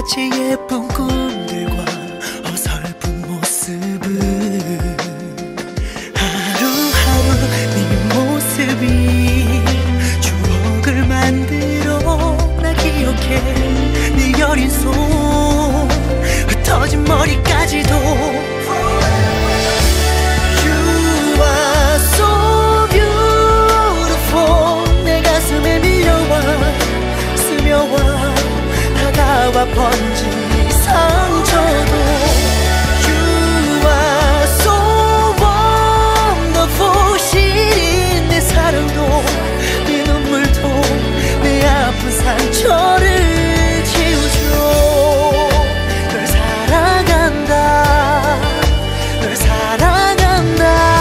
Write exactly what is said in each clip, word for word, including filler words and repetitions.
하루같이 예쁜 꿈들과 어설픈 모습을 하루하루 네 모습이 추억을 만들어 나 기억해. 네 여린 손 흩어진 머리까지도 You are so beautiful. 내 가슴에 밀려와 스며와 다가와 번진 상처도 You are so wonderful. 시린 내 사랑도 네 눈물도 내 아픈 상처를 지우죠. 널 사랑한다 널 사랑한다.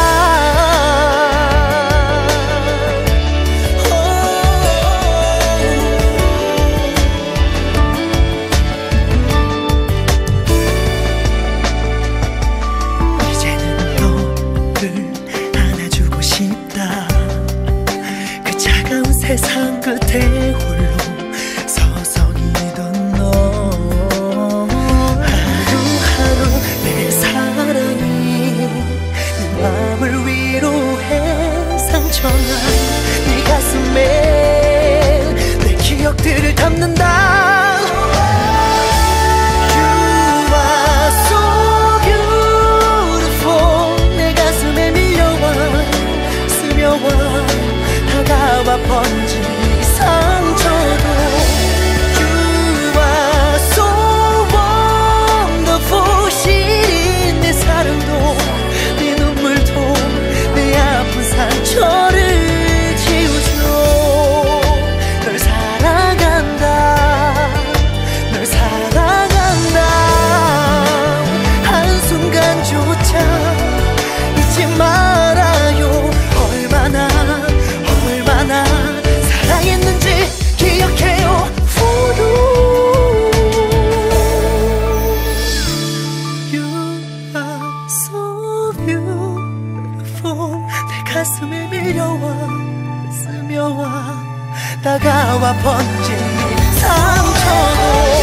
세상 끝에 홀로 서성이던 너 하루하루 내 사랑이 네 맘을 위로해. 상처난 네 가슴에 내 기억들을 담는다. You are so beautiful. 내 가슴에 밀려와 스며와 다가와 번진 상처도 You are so wonderful. 시린 내 사랑도 네 눈물도 내 아픈 상처를 지우죠. 널 사랑한다 널 사랑한다. 한순간조차 잊지 말아요. 얼마나 얼마나 사랑했는지 기억해요. You are so beautiful. 내 가슴에 밀려와 스며와 다가와 번진 상처도